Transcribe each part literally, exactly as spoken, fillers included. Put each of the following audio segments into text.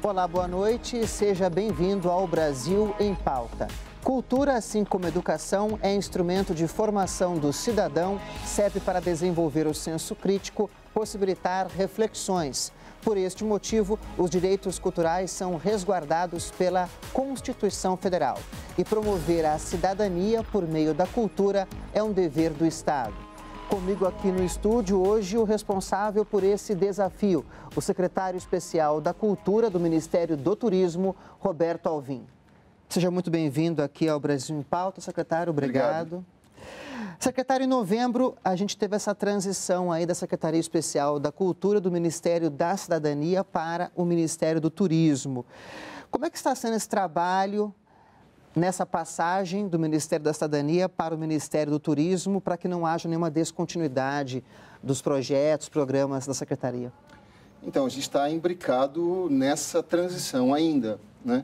Olá, boa noite. Seja bem-vindo ao Brasil em Pauta. Cultura, assim como educação, é instrumento de formação do cidadão, serve para desenvolver o senso crítico, possibilitar reflexões. Por este motivo, os direitos culturais são resguardados pela Constituição Federal. E promover a cidadania por meio da cultura é um dever do Estado. Comigo aqui no estúdio hoje o responsável por esse desafio, o secretário especial da Cultura do Ministério do Turismo, Roberto Alvim. Seja muito bem-vindo aqui ao Brasil em Pauta, secretário. Obrigado. Obrigado. Secretário, em novembro a gente teve essa transição aí da Secretaria Especial da Cultura do Ministério da Cidadania para o Ministério do Turismo. Como é que está sendo esse trabalho nessa passagem do Ministério da Cidadania para o Ministério do Turismo, para que não haja nenhuma descontinuidade dos projetos, programas da Secretaria? Então, a gente está imbricado nessa transição ainda, né?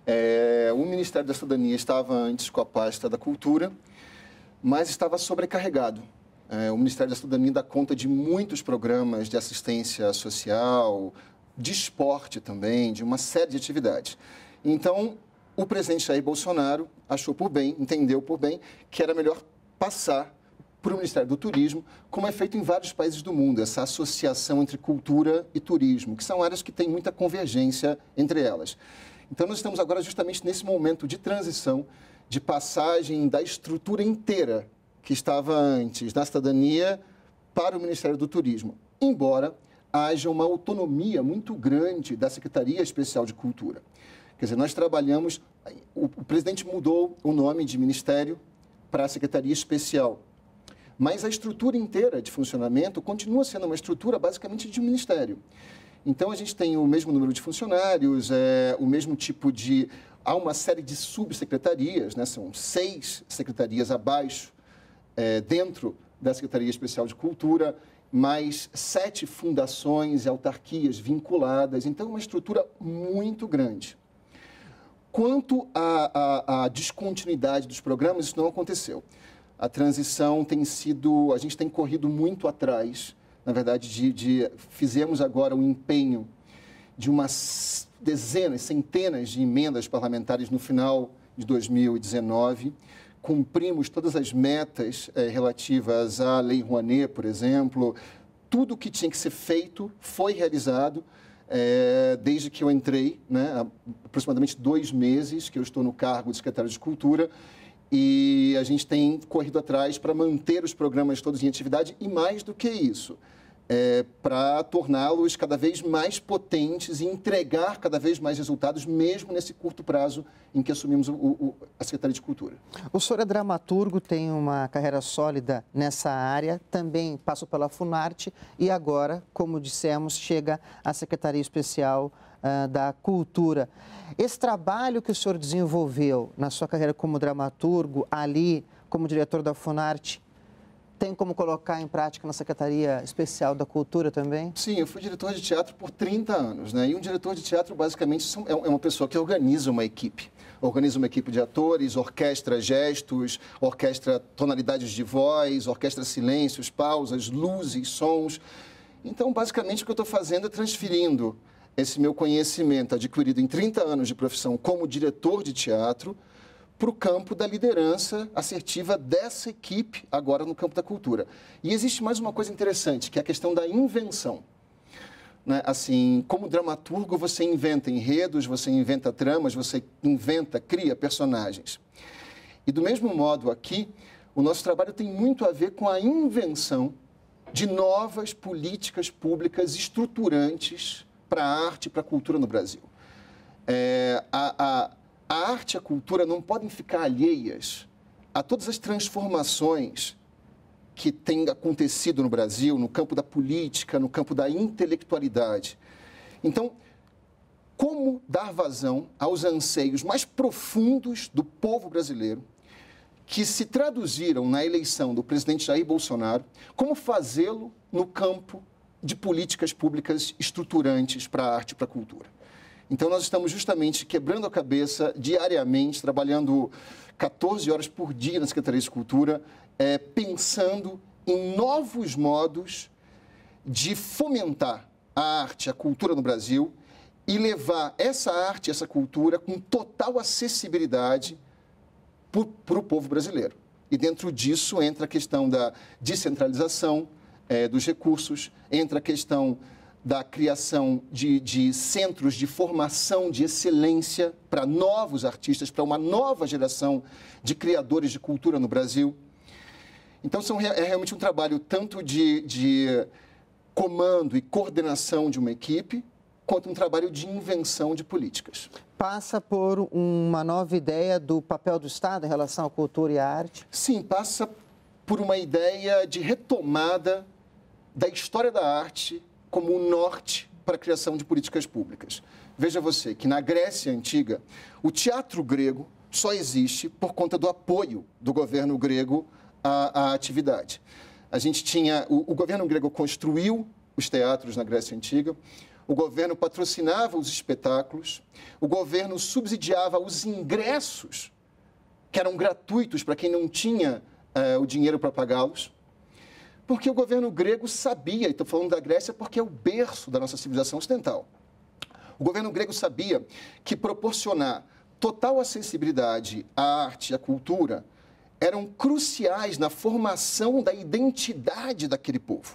É, o Ministério da Cidadania estava antes com a pasta da Cultura, mas estava sobrecarregado. É, o Ministério da Cidadania dá conta de muitos programas de assistência social, de esporte também, de uma série de atividades. Então, o presidente Jair Bolsonaro achou por bem, entendeu por bem, que era melhor passar para o Ministério do Turismo, como é feito em vários países do mundo, essa associação entre cultura e turismo, que são áreas que têm muita convergência entre elas. Então, nós estamos agora justamente nesse momento de transição, de passagem da estrutura inteira que estava antes na cidadania para o Ministério do Turismo, embora haja uma autonomia muito grande da Secretaria Especial de Cultura. Quer dizer, nós trabalhamos, o, o presidente mudou o nome de Ministério para a Secretaria Especial, mas a estrutura inteira de funcionamento continua sendo uma estrutura basicamente de ministério. Então, a gente tem o mesmo número de funcionários, é, o mesmo tipo de... Há uma série de subsecretarias, né? São seis secretarias abaixo, é, dentro da Secretaria Especial de Cultura, mais sete fundações e autarquias vinculadas. Então, é uma estrutura muito grande. Quanto à, à, à descontinuidade dos programas, isso não aconteceu. A transição tem sido... A gente tem corrido muito atrás, na verdade, de, de fizemos agora um empenho de umas dezenas, centenas de emendas parlamentares no final de dois mil e dezenove. Cumprimos todas as metas eh, relativas à Lei Rouanet, por exemplo. Tudo o que tinha que ser feito foi realizado. É, desde que eu entrei, né, há aproximadamente dois meses que eu estou no cargo de secretário de Cultura, e a gente tem corrido atrás para manter os programas todos em atividade e, mais do que isso, é, para torná-los cada vez mais potentes e entregar cada vez mais resultados, mesmo nesse curto prazo em que assumimos o, o, a Secretaria de Cultura. O senhor é dramaturgo, tem uma carreira sólida nessa área, também passou pela Funarte e agora, como dissemos, chega à Secretaria Especial uh, da Cultura. Esse trabalho que o senhor desenvolveu na sua carreira como dramaturgo, ali como diretor da Funarte, tem como colocar em prática na Secretaria Especial da Cultura também? Sim, eu fui diretor de teatro por trinta anos, né? E um diretor de teatro, basicamente, é uma pessoa que organiza uma equipe. Organiza uma equipe de atores, orquestra gestos, orquestra tonalidades de voz, orquestra silêncios, pausas, luzes, sons. Então, basicamente, o que eu estou fazendo é transferindo esse meu conhecimento adquirido em trinta anos de profissão como diretor de teatro para o campo da liderança assertiva dessa equipe agora no campo da cultura. E existe mais uma coisa interessante, que é a questão da invenção. Né? Assim, como dramaturgo, você inventa enredos, você inventa tramas, você inventa, cria personagens. E do mesmo modo aqui, o nosso trabalho tem muito a ver com a invenção de novas políticas públicas estruturantes para a arte e para a cultura no Brasil. É, a, a, a arte e a cultura não podem ficar alheias a todas as transformações que têm acontecido no Brasil, no campo da política, no campo da intelectualidade. Então, como dar vazão aos anseios mais profundos do povo brasileiro, que se traduziram na eleição do presidente Jair Bolsonaro, como fazê-lo no campo de políticas públicas estruturantes para a arte e para a cultura. Então, nós estamos justamente quebrando a cabeça diariamente, trabalhando quatorze horas por dia na Secretaria de Cultura, é, pensando em novos modos de fomentar a arte, a cultura no Brasil e levar essa arte, essa cultura com total acessibilidade para o povo brasileiro. E dentro disso entra a questão da descentralização é, dos recursos, entra a questão da criação de, de centros de formação de excelência para novos artistas, para uma nova geração de criadores de cultura no Brasil. Então, são, é realmente um trabalho tanto de, de comando e coordenação de uma equipe, quanto um trabalho de invenção de políticas. Passa por uma nova ideia do papel do Estado em relação à cultura e à arte? Sim, passa por uma ideia de retomada da história da arte como um norte para a criação de políticas públicas. Veja você que na Grécia Antiga, o teatro grego só existe por conta do apoio do governo grego à, à atividade. A gente tinha, o, o governo grego construiu os teatros na Grécia Antiga, o governo patrocinava os espetáculos, o governo subsidiava os ingressos, que eram gratuitos para quem não tinha uh, o dinheiro para pagá-los, porque o governo grego sabia, e estou falando da Grécia porque é o berço da nossa civilização ocidental, o governo grego sabia que proporcionar total acessibilidade à arte e à cultura eram cruciais na formação da identidade daquele povo.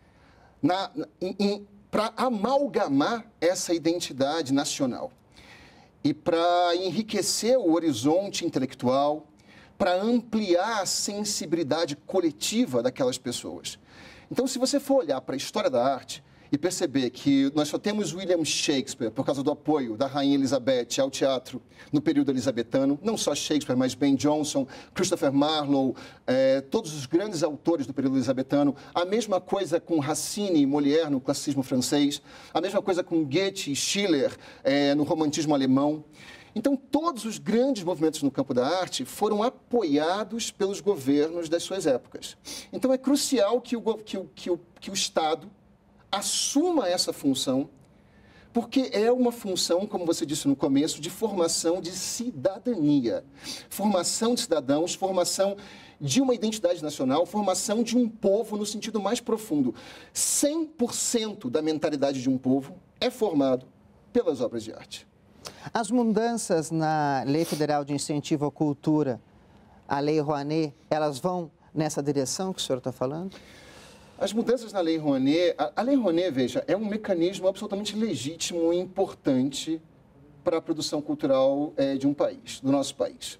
Na, em, em, para amalgamar essa identidade nacional e para enriquecer o horizonte intelectual, para ampliar a sensibilidade coletiva daquelas pessoas. Então, se você for olhar para a história da arte e perceber que nós só temos William Shakespeare por causa do apoio da Rainha Elizabeth ao teatro no período elizabetano, não só Shakespeare, mas Ben Jonson, Christopher Marlowe, eh, todos os grandes autores do período elizabetano, a mesma coisa com Racine e Molière no classicismo francês, a mesma coisa com Goethe e Schiller eh, no romantismo alemão. Então, todos os grandes movimentos no campo da arte foram apoiados pelos governos das suas épocas. Então, é crucial que o, que o, que o, que o Estado assuma essa função, porque é uma função, como você disse no começo, de formação de cidadania, formação de cidadãos, formação de uma identidade nacional, formação de um povo no sentido mais profundo. cem por cento da mentalidade de um povo é formado pelas obras de arte. As mudanças na Lei Federal de Incentivo à Cultura, a Lei Rouanet, elas vão nessa direção que o senhor está falando? As mudanças na Lei Rouanet, a, a Lei Rouanet, veja, é um mecanismo absolutamente legítimo e importante para a produção cultural é, de um país, do nosso país.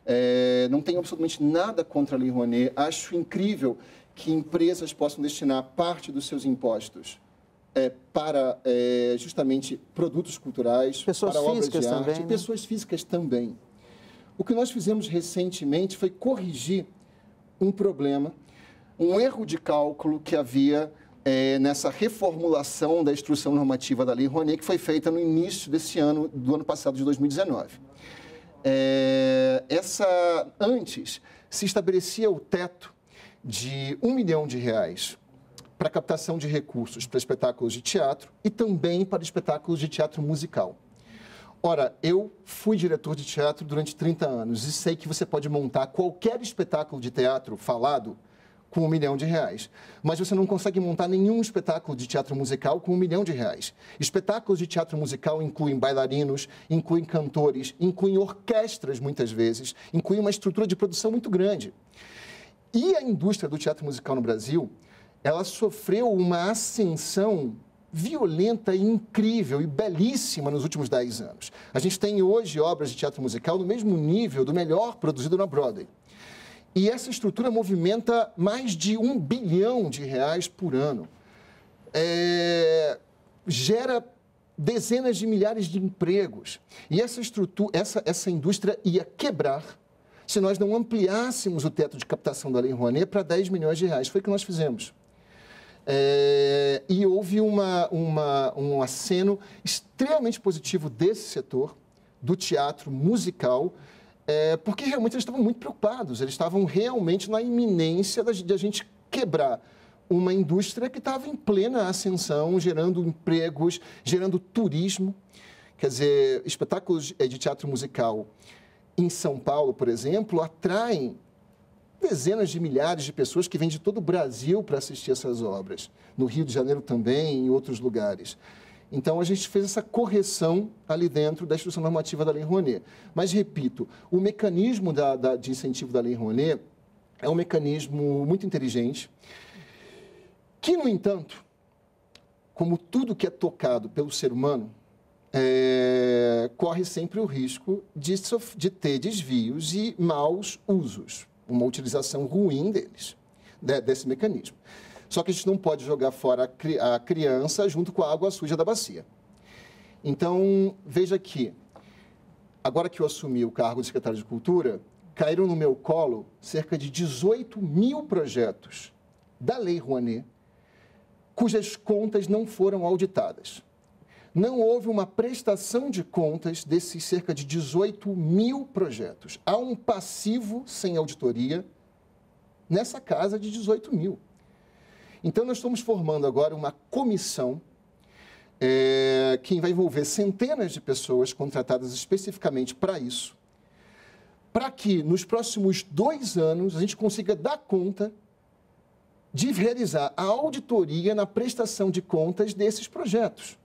É, não tenho absolutamente nada contra a Lei Rouanet. Acho incrível que empresas possam destinar parte dos seus impostos é, para é, justamente produtos culturais, pessoas para obras físicas de arte, também, né? Pessoas físicas também. O que nós fizemos recentemente foi corrigir um problema, um erro de cálculo que havia é, nessa reformulação da instrução normativa da Lei Rouanet, que foi feita no início desse ano, do ano passado, de dois mil e dezenove. É, essa, antes, se estabelecia o teto de um milhão de reais para captação de recursos para espetáculos de teatro e também para espetáculos de teatro musical. Ora, eu fui diretor de teatro durante trinta anos e sei que você pode montar qualquer espetáculo de teatro falado com um milhão de reais. Mas você não consegue montar nenhum espetáculo de teatro musical com um milhão de reais. Espetáculos de teatro musical incluem bailarinos, incluem cantores, incluem orquestras, muitas vezes, incluem uma estrutura de produção muito grande. E a indústria do teatro musical no Brasil, ela sofreu uma ascensão violenta e incrível e belíssima nos últimos dez anos. A gente tem hoje obras de teatro musical no mesmo nível do melhor produzido na Broadway. E essa estrutura movimenta mais de um bilhão de reais por ano. É, gera dezenas de milhares de empregos. E essa, estrutura, essa, essa indústria ia quebrar se nós não ampliássemos o teto de captação da Lei Rouanet para dez milhões de reais. Foi o que nós fizemos. É, e houve uma, uma, um aceno extremamente positivo desse setor, do teatro musical, É, porque realmente eles estavam muito preocupados, eles estavam realmente na iminência de a gente quebrar uma indústria que estava em plena ascensão, gerando empregos, gerando turismo. Quer dizer, espetáculos de teatro musical em São Paulo, por exemplo, atraem dezenas de milhares de pessoas que vêm de todo o Brasil para assistir essas obras. No Rio de Janeiro também, em outros lugares. Então, a gente fez essa correção ali dentro da instrução normativa da Lei Rouanet. Mas, repito, o mecanismo da, da, de incentivo da Lei Rouanet é um mecanismo muito inteligente, que, no entanto, como tudo que é tocado pelo ser humano, é, corre sempre o risco de, de ter desvios e maus usos, uma utilização ruim deles, de, desse mecanismo. Só que a gente não pode jogar fora a, a criança junto com a água suja da bacia. Então, veja que, agora que eu assumi o cargo de secretário de Cultura, caíram no meu colo cerca de dezoito mil projetos da Lei Rouanet, cujas contas não foram auditadas. Não houve uma prestação de contas desses cerca de dezoito mil projetos. Há um passivo sem auditoria nessa casa de dezoito mil. Então, nós estamos formando agora uma comissão é, que vai envolver centenas de pessoas contratadas especificamente para isso, para que nos próximos dois anos a gente consiga dar conta de realizar a auditoria na prestação de contas desses projetos.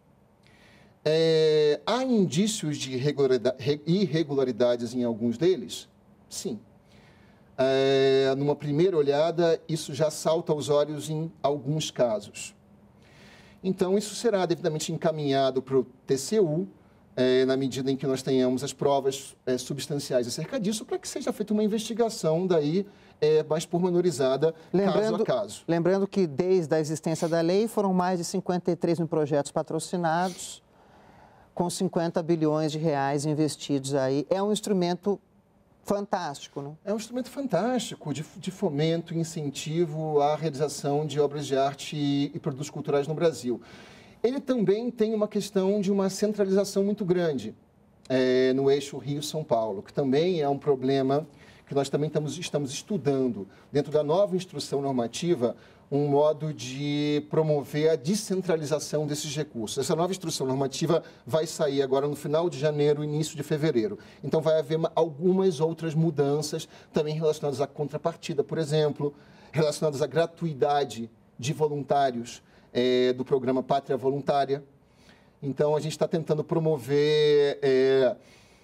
É, há indícios de irregularidades em alguns deles? Sim. É, numa primeira olhada, isso já salta aos olhos em alguns casos. Então, isso será devidamente encaminhado para o T C U, é, na medida em que nós tenhamos as provas é, substanciais acerca disso, para que seja feita uma investigação daí é, mais pormenorizada, caso a caso. Lembrando que, desde a existência da lei, foram mais de cinquenta e três mil projetos patrocinados, com cinquenta bilhões de reais investidos aí. É um instrumento fantástico, né? É um instrumento fantástico de, de fomento e incentivo à realização de obras de arte e, e produtos culturais no Brasil. Ele também tem uma questão de uma centralização muito grande é, no eixo Rio-São Paulo, que também é um problema que nós também estamos, estamos estudando, dentro da nova instrução normativa, um modo de promover a descentralização desses recursos. Essa nova instrução normativa vai sair agora no final de janeiro, início de fevereiro. Então, vai haver algumas outras mudanças também relacionadas à contrapartida, por exemplo, relacionadas à gratuidade de voluntários é, do programa Pátria Voluntária. Então, a gente está tentando promover é,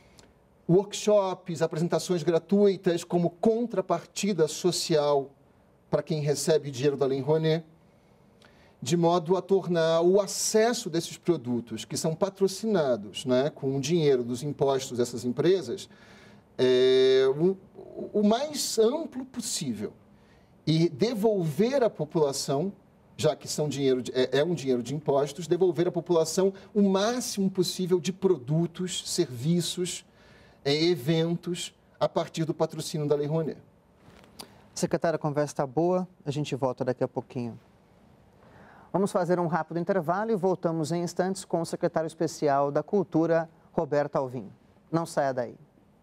workshops, apresentações gratuitas como contrapartida social para quem recebe dinheiro da Lei Rouanet, de modo a tornar o acesso desses produtos, que são patrocinados, né, com o dinheiro dos impostos dessas empresas, é, o, o mais amplo possível. E devolver à população, já que são dinheiro de, é, é um dinheiro de impostos, devolver à população o máximo possível de produtos, serviços, é, eventos, a partir do patrocínio da Lei Rouanet. Secretária, a conversa está boa, a gente volta daqui a pouquinho. Vamos fazer um rápido intervalo e voltamos em instantes com o secretário especial da Cultura, Roberto Alvim. Não saia daí.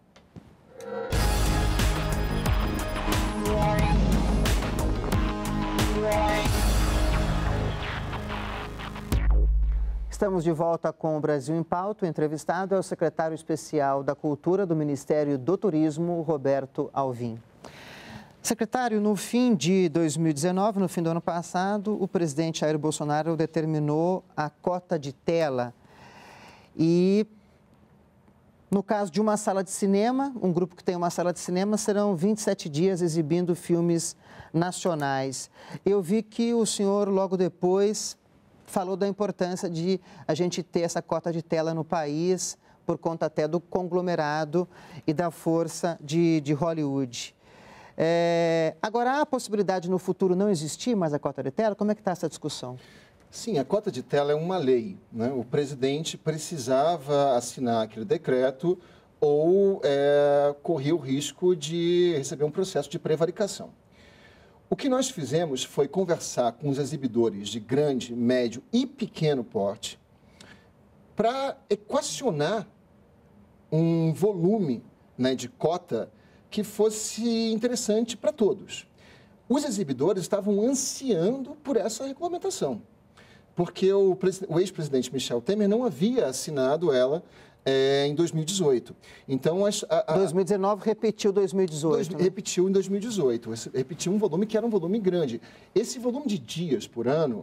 Estamos de volta com o Brasil em Pauta. O entrevistado é o secretário especial da Cultura do Ministério do Turismo, Roberto Alvim. Secretário, no fim de dois mil e dezenove, no fim do ano passado, o presidente Jair Bolsonaro determinou a cota de tela. E, no caso de uma sala de cinema, um grupo que tem uma sala de cinema, serão vinte e sete dias exibindo filmes nacionais. Eu vi que o senhor, logo depois, falou da importância de a gente ter essa cota de tela no país, por conta até do conglomerado e da força de, de Hollywood. É, agora, há a possibilidade no futuro não existir mais a cota de tela? Como é que está essa discussão? Sim, a cota de tela é uma lei, né? O presidente precisava assinar aquele decreto ou é, corria o risco de receber um processo de prevaricação. O que nós fizemos foi conversar com os exibidores de grande, médio e pequeno porte para equacionar um volume, né, de cota que fosse interessante para todos. Os exibidores estavam ansiando por essa regulamentação, porque o, o ex-presidente Michel Temer não havia assinado ela é, em dois mil e dezoito. Então, as, a, a, dois mil e dezenove repetiu dois mil e dezoito. Dois, né? Repetiu em dois mil e dezoito. Repetiu um volume que era um volume grande. Esse volume de dias por ano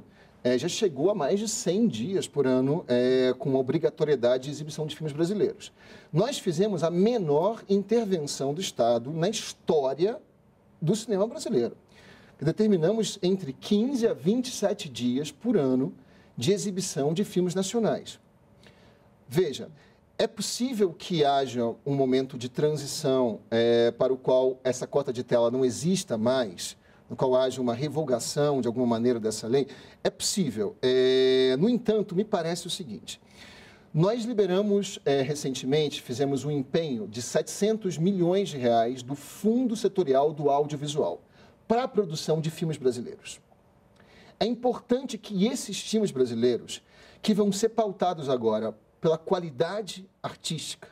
é, já chegou a mais de cem dias por ano é, com a obrigatoriedade de exibição de filmes brasileiros. Nós fizemos a menor intervenção do Estado na história do cinema brasileiro. Determinamos entre quinze a vinte e sete dias por ano de exibição de filmes nacionais. Veja, é possível que haja um momento de transição é, para o qual essa cota de tela não exista mais, no qual haja uma revogação de alguma maneira dessa lei? É possível. É, no entanto, me parece o seguinte: nós liberamos é, recentemente, fizemos um empenho de setecentos milhões de reais do Fundo Setorial do Audiovisual para a produção de filmes brasileiros. É importante que esses filmes brasileiros, que vão ser pautados agora pela qualidade artística,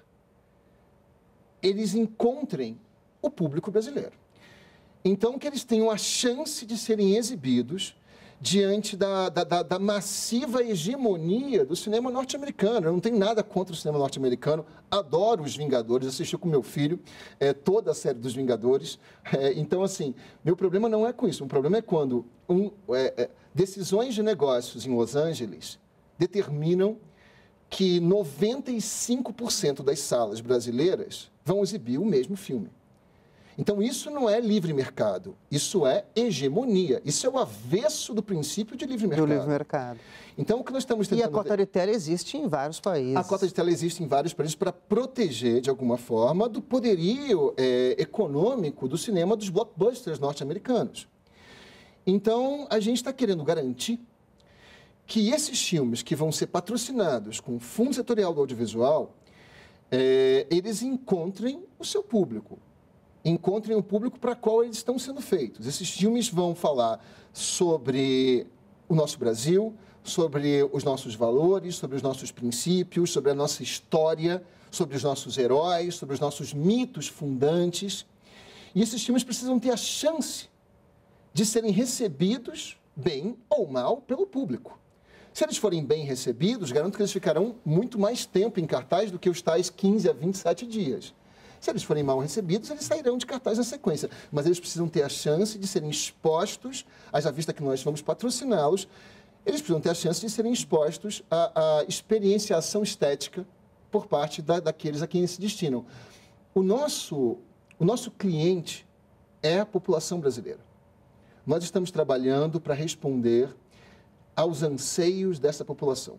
eles encontrem o público brasileiro. Então, que eles tenham a chance de serem exibidos diante da, da, da, da massiva hegemonia do cinema norte-americano. Eu não tenho nada contra o cinema norte-americano, adoro os Vingadores, assisti com meu filho é, toda a série dos Vingadores. É, então, assim, meu problema não é com isso. O problema é quando um, é, é, decisões de negócios em Los Angeles determinam que noventa e cinco por cento das salas brasileiras vão exibir o mesmo filme. Então, isso não é livre mercado, isso é hegemonia. Isso é o avesso do princípio de livre mercado. Do livre mercado. Então, o que nós estamos tentando... E a cota de tela existe em vários países. A cota de tela existe em vários países para proteger, de alguma forma, do poderio é, econômico do cinema dos blockbusters norte-americanos. Então, a gente está querendo garantir que esses filmes que vão ser patrocinados com o Fundo Setorial do Audiovisual, é, eles encontrem o seu público. Encontrem o público para qual eles estão sendo feitos. Esses filmes vão falar sobre o nosso Brasil, sobre os nossos valores, sobre os nossos princípios, sobre a nossa história, sobre os nossos heróis, sobre os nossos mitos fundantes. E esses filmes precisam ter a chance de serem recebidos, bem ou mal, pelo público. Se eles forem bem recebidos, garanto que eles ficarão muito mais tempo em cartaz do que os tais quinze a vinte e sete dias. Se eles forem mal recebidos, eles sairão de cartaz na sequência. Mas eles precisam ter a chance de serem expostos, haja vista que nós vamos patrociná-los, eles precisam ter a chance de serem expostos à, à experienciação estética por parte da, daqueles a quem eles se destinam. O nosso, o nosso cliente é a população brasileira. Nós estamos trabalhando para responder aos anseios dessa população.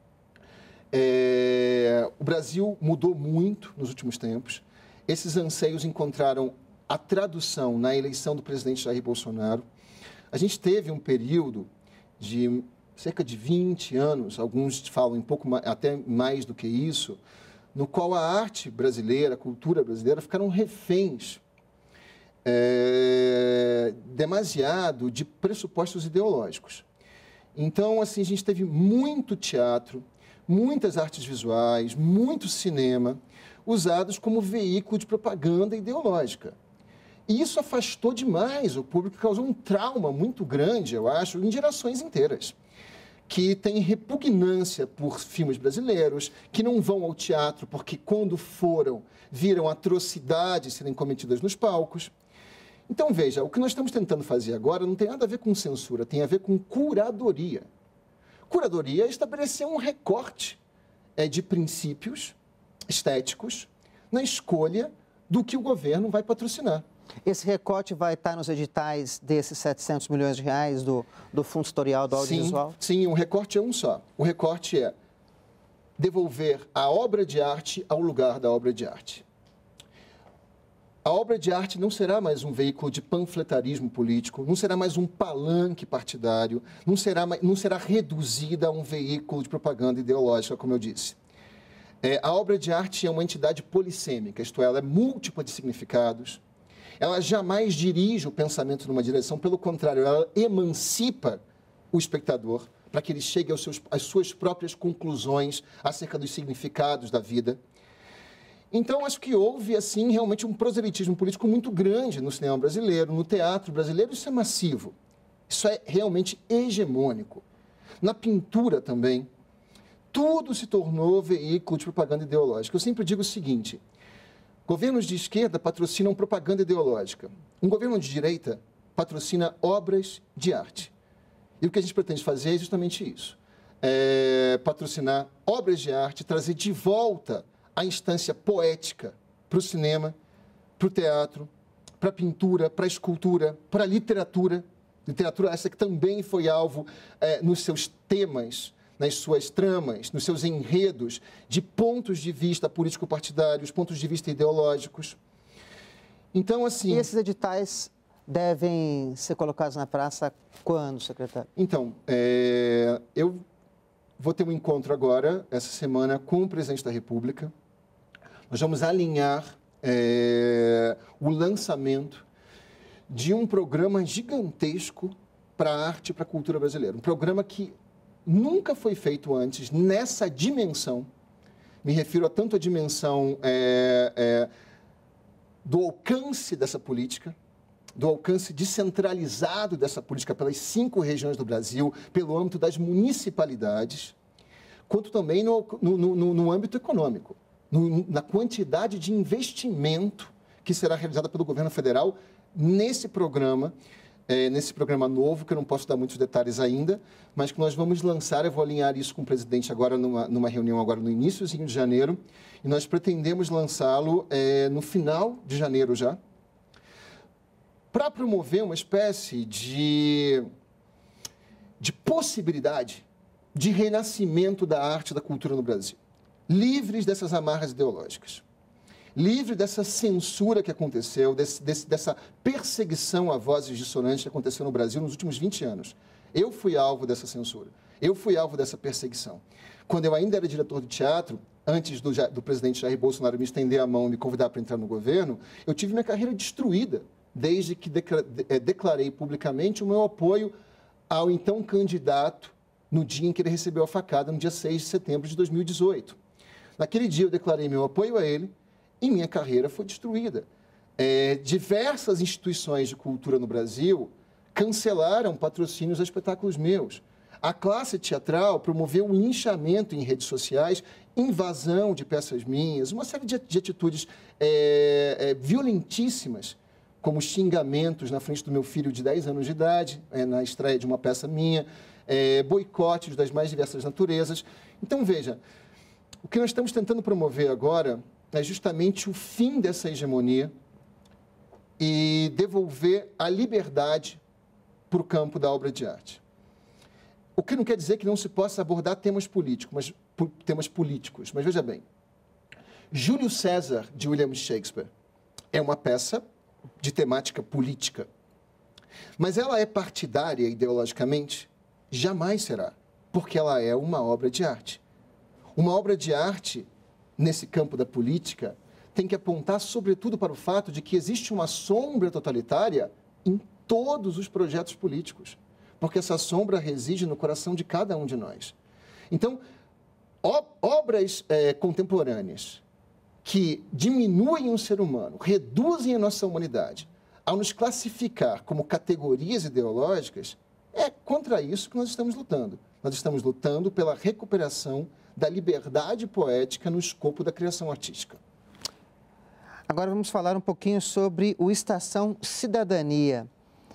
É, o Brasil mudou muito nos últimos tempos. Esses anseios encontraram a tradução na eleição do presidente Jair Bolsonaro. A gente teve um período de cerca de vinte anos, alguns falam um pouco mais, até mais do que isso, no qual a arte brasileira, a cultura brasileira ficaram reféns é, demasiado de pressupostos ideológicos. Então, assim, a gente teve muito teatro, muitas artes visuais, muito cinema, usados como veículo de propaganda ideológica. E isso afastou demais o público, causou um trauma muito grande, eu acho, em gerações inteiras, que têm repugnância por filmes brasileiros, que não vão ao teatro porque, quando foram, viram atrocidades serem cometidas nos palcos. Então, veja, o que nós estamos tentando fazer agora não tem nada a ver com censura, tem a ver com curadoria. Curadoria é estabelecer um recorte é, de princípios estéticos na escolha do que o governo vai patrocinar. Esse recorte vai estar nos editais desses setecentos milhões de reais do, do Fundo Setorial do Audiovisual? Sim, sim, o recorte é um só. O recorte é devolver a obra de arte ao lugar da obra de arte. A obra de arte não será mais um veículo de panfletarismo político, não será mais um palanque partidário, não será, não será reduzida a um veículo de propaganda ideológica, como eu disse. É, a obra de arte é uma entidade polissêmica, isto é, ela é múltipla de significados, ela jamais dirige o pensamento numa direção, pelo contrário, ela emancipa o espectador para que ele chegue aos seus, às suas próprias conclusões acerca dos significados da vida. Então, acho que houve, assim, realmente um proselitismo político muito grande no cinema brasileiro, no teatro brasileiro. Isso é massivo, isso é realmente hegemônico. Na pintura também, tudo se tornou veículo de propaganda ideológica. Eu sempre digo o seguinte: governos de esquerda patrocinam propaganda ideológica. Um governo de direita patrocina obras de arte. E o que a gente pretende fazer é justamente isso. É patrocinar obras de arte, trazer de volta a instância poética para o cinema, para o teatro, para a pintura, para a escultura, para a literatura. Literatura essa que também foi alvo é, nos seus temas, nas suas tramas, nos seus enredos, de pontos de vista político-partidários, pontos de vista ideológicos. Então, assim... E esses editais devem ser colocados na praça quando, secretário? Então, é, eu vou ter um encontro agora, essa semana, com o presidente da República. Nós vamos alinhar é, o lançamento de um programa gigantesco para a arte e para a cultura brasileira. Um programa que nunca foi feito antes nessa dimensão. Me refiro a tanto a dimensão é, é, do alcance dessa política, do alcance descentralizado dessa política pelas cinco regiões do Brasil, pelo âmbito das municipalidades, quanto também no, no, no, no âmbito econômico, no, na quantidade de investimento que será realizada pelo governo federal nesse programa, é, nesse programa novo, que eu não posso dar muitos detalhes ainda, mas que nós vamos lançar. Eu vou alinhar isso com o presidente agora, numa, numa reunião agora no iníciozinho de janeiro, e nós pretendemos lançá-lo é, no final de janeiro já, para promover uma espécie de, de possibilidade de renascimento da arte e da cultura no Brasil, livres dessas amarras ideológicas, livre dessa censura que aconteceu, desse, desse, dessa perseguição a vozes dissonantes que aconteceu no Brasil nos últimos vinte anos. Eu fui alvo dessa censura, eu fui alvo dessa perseguição. Quando eu ainda era diretor de teatro, antes do, do presidente Jair Bolsonaro me estender a mão e me convidar para entrar no governo, eu tive minha carreira destruída, desde que declarei publicamente o meu apoio ao então candidato no dia em que ele recebeu a facada, no dia seis de setembro de dois mil e dezoito. Naquele dia eu declarei meu apoio a ele e minha carreira foi destruída. É, diversas instituições de cultura no Brasil cancelaram patrocínios a espetáculos meus. A classe teatral promoveu um linchamento em redes sociais, invasão de peças minhas, uma série de, de atitudes é, é, violentíssimas, como xingamentos na frente do meu filho de dez anos de idade, é, na estreia de uma peça minha, é, boicotes das mais diversas naturezas. Então, veja, o que nós estamos tentando promover agora é justamente o fim dessa hegemonia e devolver a liberdade para o campo da obra de arte. O que não quer dizer que não se possa abordar temas políticos, mas, temas políticos. Mas veja bem, Júlio César, de William Shakespeare, é uma peça de temática política. Mas ela é partidária ideologicamente? Jamais será, porque ela é uma obra de arte. Uma obra de arte, nesse campo da política, tem que apontar sobretudo para o fato de que existe uma sombra totalitária em todos os projetos políticos, porque essa sombra reside no coração de cada um de nós. Então, obras é, contemporâneas que diminuem o ser humano, reduzem a nossa humanidade, ao nos classificar como categorias ideológicas, é contra isso que nós estamos lutando. Nós estamos lutando pela recuperação da liberdade poética no escopo da criação artística. Agora vamos falar um pouquinho sobre o Estação Cidadania.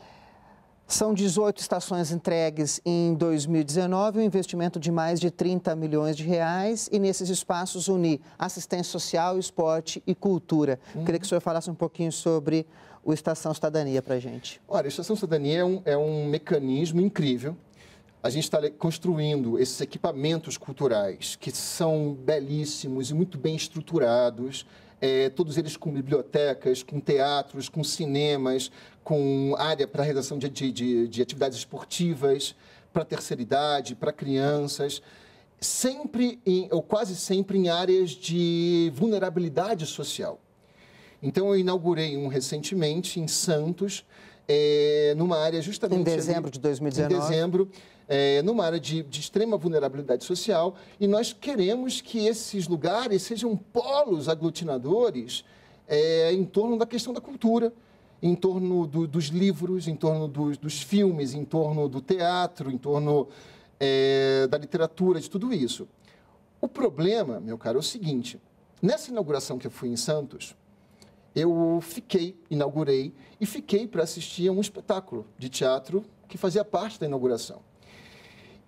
São dezoito estações entregues em dois mil e dezenove, um investimento de mais de trinta milhões de reais, e nesses espaços unir assistência social, esporte e cultura. Uhum. Queria que o senhor falasse um pouquinho sobre o Estação Cidadania para a gente. Olha, a Estação Cidadania é um, é um mecanismo incrível. A gente está construindo esses equipamentos culturais que são belíssimos e muito bem estruturados, é, todos eles com bibliotecas, com teatros, com cinemas, com área para realização de, de, de atividades esportivas, para a terceira idade, para crianças, sempre, em, ou quase sempre, em áreas de vulnerabilidade social. Então, eu inaugurei um recentemente em Santos, é, numa área justamente... Em dezembro ali, de dois mil e dezenove. Em dezembro, é, numa área de, de extrema vulnerabilidade social, e nós queremos que esses lugares sejam polos aglutinadores é, em torno da questão da cultura, em torno do, dos livros, em torno dos, dos filmes, em torno do teatro, em torno é, da literatura, de tudo isso. O problema, meu caro, é o seguinte: nessa inauguração que eu fui em Santos, eu fiquei, inaugurei, e fiquei para assistir a um espetáculo de teatro que fazia parte da inauguração.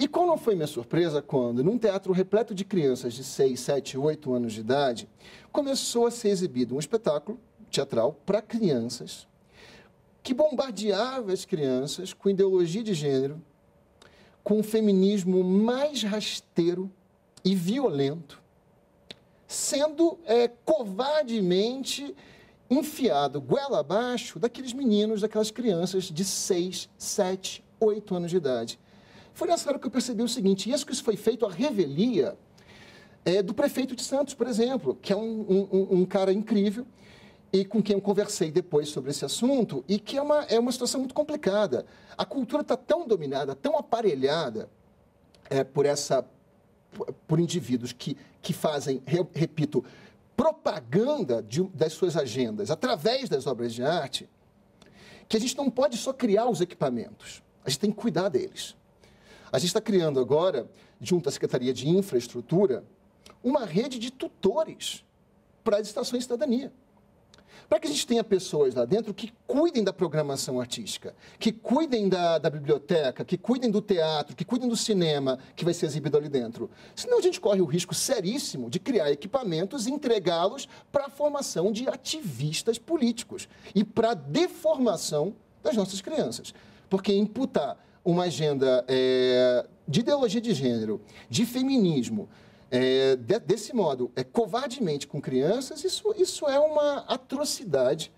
E qual não foi minha surpresa quando, num teatro repleto de crianças de seis, sete, oito anos de idade, começou a ser exibido um espetáculo teatral para crianças que bombardeava as crianças com ideologia de gênero, com um feminismo mais rasteiro e violento, sendo é, covardemente enfiado goela abaixo daqueles meninos, daquelas crianças de seis, sete, oito anos de idade. Foi nessa hora que eu percebi o seguinte: isso que isso foi feito à revelia é, do prefeito de Santos, por exemplo, que é um, um, um cara incrível e com quem eu conversei depois sobre esse assunto, e que é uma, é uma situação muito complicada. A cultura está tão dominada, tão aparelhada é, por, essa, por indivíduos que, que fazem, repito, propaganda de, das suas agendas através das obras de arte, que a gente não pode só criar os equipamentos, a gente tem que cuidar deles. A gente está criando agora, junto à Secretaria de Infraestrutura, uma rede de tutores para as estações de cidadania. Para que a gente tenha pessoas lá dentro que cuidem da programação artística, que cuidem da, da biblioteca, que cuidem do teatro, que cuidem do cinema que vai ser exibido ali dentro. Senão a gente corre o risco seríssimo de criar equipamentos e entregá-los para a formação de ativistas políticos e para a deformação das nossas crianças. Porque imputar uma agenda é, de ideologia de gênero, de feminismo, é, de, desse modo, é, covardemente com crianças, isso, isso é uma atrocidade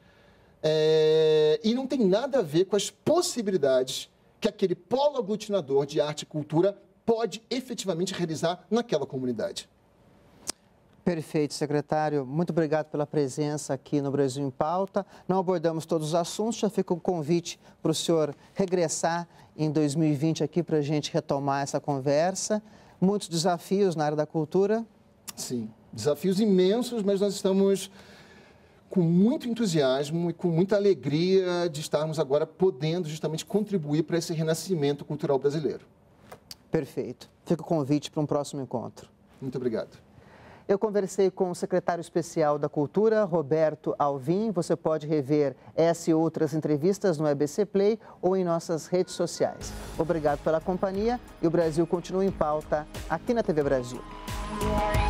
é, e não tem nada a ver com as possibilidades que aquele polo aglutinador de arte e cultura pode efetivamente realizar naquela comunidade. Perfeito, secretário. Muito obrigado pela presença aqui no Brasil em Pauta. Não abordamos todos os assuntos, já fica o convite para o senhor regressar em dois mil e vinte aqui para a gente retomar essa conversa. Muitos desafios na área da cultura. Sim, desafios imensos, mas nós estamos com muito entusiasmo e com muita alegria de estarmos agora podendo justamente contribuir para esse renascimento cultural brasileiro. Perfeito. Fica o convite para um próximo encontro. Muito obrigado. Eu conversei com o secretário especial da Cultura, Roberto Alvim. Você pode rever essa e outras entrevistas no E B C Play ou em nossas redes sociais. Obrigado pela companhia e o Brasil continua em pauta aqui na T V Brasil.